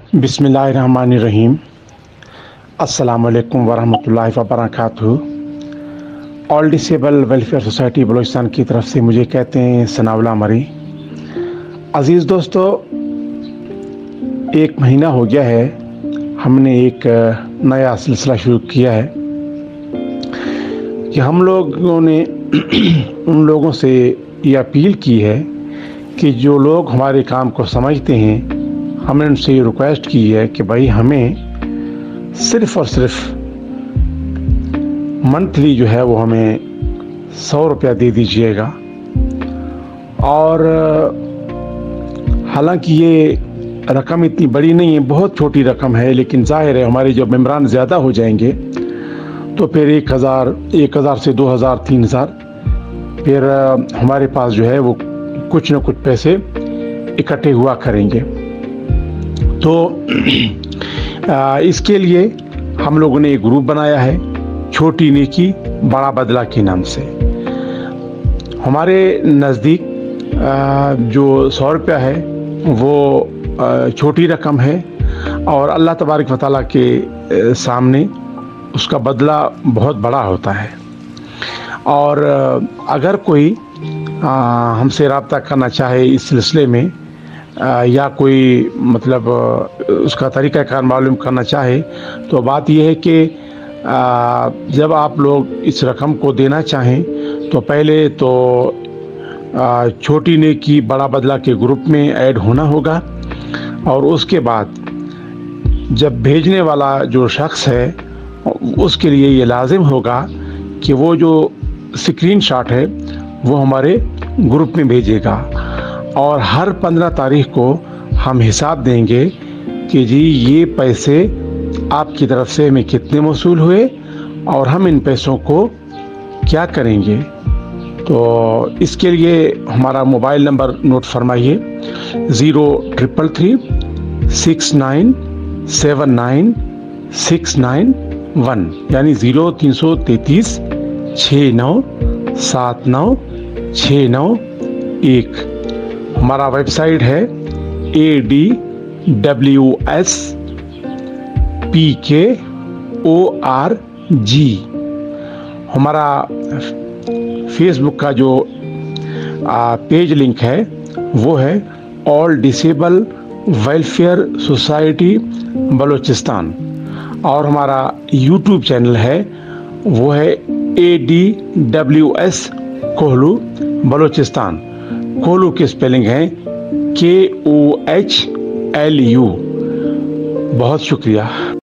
बिस्मिल्लाहिर्रहमानिर्रहीम। अस्सलाम वालेकुम वरहमतुल्लाहि वबरकातुहू। All disable welfare society Balochistan की तरफ से मुझे कहते हैं सनाउल्लाह मरी। अज़ीज़ दोस्तों, एक महीना हो गया है हमने एक नया सिलसिला शुरू किया है कि हम लोगों ने उन लोगों से ये अपील की है कि जो लोग हमारे काम को समझते हैं, हमने उनसे ये रिक्वेस्ट की है कि भाई हमें सिर्फ़ और सिर्फ मंथली जो है वो हमें 100 रुपया दे दीजिएगा। और हालांकि ये रकम इतनी बड़ी नहीं है, बहुत छोटी रकम है, लेकिन जाहिर है हमारे जब मेम्बरान ज़्यादा हो जाएंगे तो फिर 1000 से 2000 3000 फिर हमारे पास जो है वो कुछ न कुछ पैसे इकट्ठे हुआ करेंगे। तो इसके लिए हम लोगों ने एक ग्रुप बनाया है, छोटी नेकी बड़ा बदला के नाम से। हमारे नज़दीक जो 100 रुपया है वो छोटी रकम है और अल्लाह तबारक व तआला के सामने उसका बदला बहुत बड़ा होता है। और अगर कोई हमसे रब्ता करना चाहे इस सिलसिले में या कोई मतलब उसका तरीक़ाकार मालूम करना चाहे, तो बात यह है कि जब आप लोग इस रकम को देना चाहें तो पहले तो छोटी नेकी बड़ा बदला के ग्रुप में ऐड होना होगा। और उसके बाद जब भेजने वाला जो शख्स है उसके लिए ये लाजिम होगा कि वो जो स्क्रीनशॉट है वो हमारे ग्रुप में भेजेगा। और हर 15 तारीख को हम हिसाब देंगे कि जी ये पैसे आपकी तरफ से हमें कितने मौसूल हुए और हम इन पैसों को क्या करेंगे। तो इसके लिए हमारा मोबाइल नंबर नोट फरमाइए, 0333 6979 691, यानी 0333 69 79 691। हमारा वेबसाइट है ADWSPKORG। हमारा फेसबुक का जो पेज लिंक है वो है all disable welfare society Balochistan. और हमारा यूट्यूब चैनल है वो है ADWS कोहलू बलूचिस्तान। कोहलू की स्पेलिंग है KOHLU। बहुत शुक्रिया।